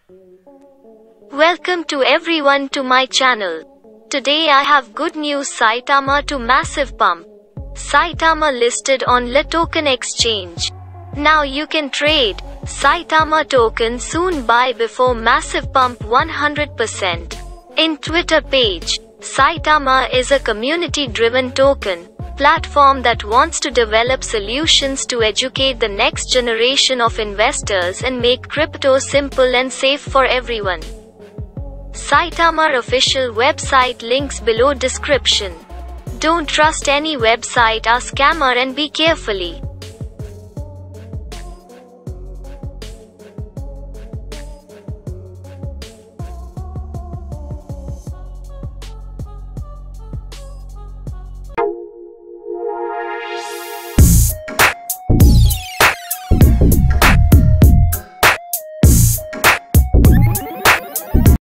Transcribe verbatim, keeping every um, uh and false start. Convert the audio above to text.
Welcome to everyone to my channel. Today I have good news. Saitama to massive pump. Saitama listed on L Token Exchange. Now you can trade Saitama token soon. Buy before massive pump one hundred percent. In Twitter page, Saitama is a community-driven token platform that wants to develop solutions to educate the next generation of investors and make crypto simple and safe for everyone. Saitama official website links below description. Don't trust any website or scammer and be carefully.